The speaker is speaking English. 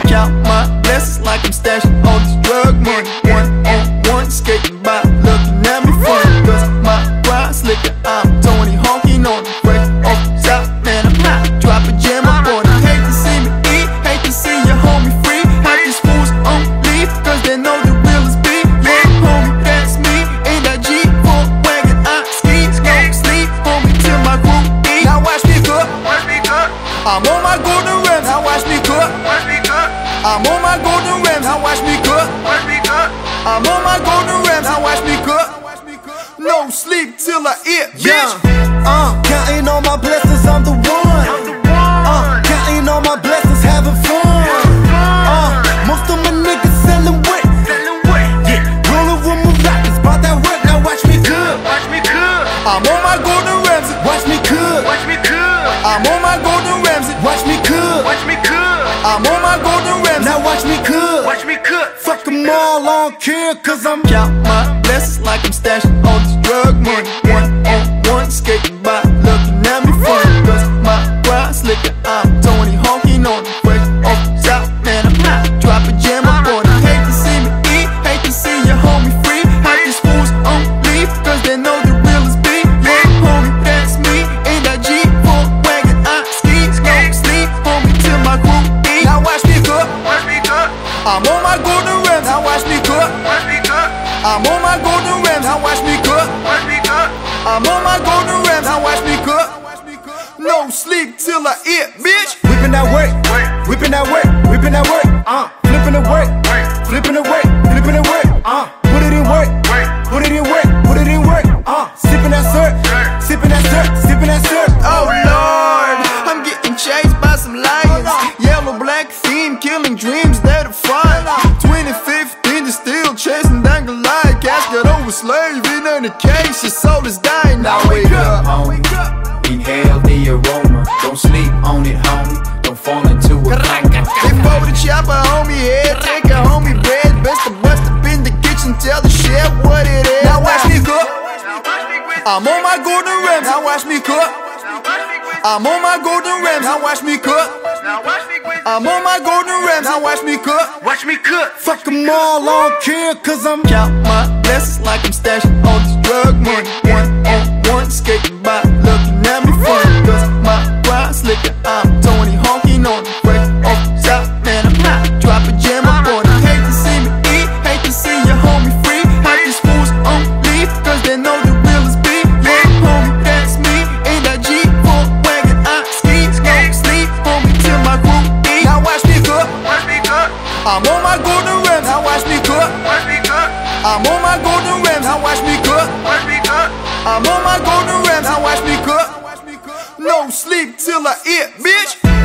count my blessings like I'm stashing all this drug money. One on one, skating by, looking at me funny. Cause my ride slicker, I'm Tony honking on the fresh off the top, man, I'm hot. Drop a jam up on it. Hate to see me eat, hate to see your homie free. Half these fools on leave, cause they know the real is beef. Yeah, homie, that's me, in that G4 wagon, I ski, no sleep, homie, till my group eat. Now watch me cook, I'm on my golden rims, now watch me cook. I'm on my golden rims, now watch me cook. I'm on my golden rims, now watch me cook. No sleep till I eat, bitch. Counting all my blessings, I'm the one. Counting all my blessings, having fun. Most of my niggas selling wet. Yeah, rolling with my rockets, bout that work, now watch me cook. I'm on my golden rims, Watch me cook. I'm on my golden rims, Watch me cook. I'm on my golden rims. Now watch me cook. Fuck them all, I don't care, cause I'm Count my blessings like I'm stashing all this drug money. One on one, skating by, looking at me funny. Cause my ride slicker, I'm Tony honking on the fresh off the top, man, I'm hot. Drop a jam up on it. Hate to see me eat, hate to see your homie free. Half these fools on leave, cause they know the real is beef. Yeah, homie, that's me, in that G4 wagon, I ski, no sleep, homie, till my group eat. Now watch me cook, I'm on my golden rims, now watch me cook. I'm on my golden rims, now watch me cook. I'm on my golden rims, now watch me cook. No sleep till I eat, bitch. whipping that work, whipping that work, whipping that work. Flipping the work, flipping the work, flipping the work. Put it in work, put it in work, put it in work. Sipping that syrup, sipping that syrup, sipping that syrup. Oh Lord, I'm getting chased by some lions. Yellow black theme, killing dreams that are fine. 2015, they're still chasing down Goliath. Casket over slave, in the case, your soul is dying. Now wake up, homie. Inhale the aroma. Don't sleep on it, homie. Don't fall into a coma. before the chopper, homie, head, take a homie bread. Best to bust up in the kitchen, tell the chef what it is. Now watch me cook. I'm on my golden rims, now watch me cook. I'm on my golden rims, now watch me cook. I'm on my golden rims, now watch me cook. Fuck them all, I don't care, cause I'm Count my blessings like I'm stashing all this drug money. One on one, skating by, looking at me funny. Cause my ride slicker, I'm Tony honking on the fresh off the top, man, I'm hot. Drop a jam up on it. Hate to see me eat, hate to see your homie free. Half these fools on leave, cause they know the real is beef. Yeah, homie, that's me, in that G4 wagon, I ski, no sleep, homie, till my group eat. Now watch me cook. I'm on my golden rims, now watch me cook. I'm on my golden rims, now watch me cook. I'm on my golden rims, now watch me cook. No sleep till I eat, bitch.